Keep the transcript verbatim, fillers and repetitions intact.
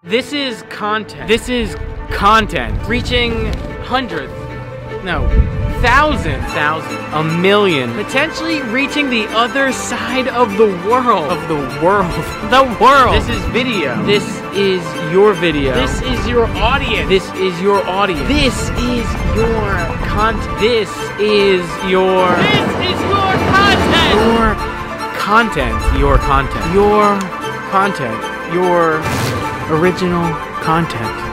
This is content. This is content. Reaching hundreds. No. Thousands. Thousands. A million. Potentially reaching the other side of the world. Of the world. The world. This is video. This is your video. This is your audience. This is your audience. This is your content. This is your... This is your content. Your content. Your content. Your content. Your original content.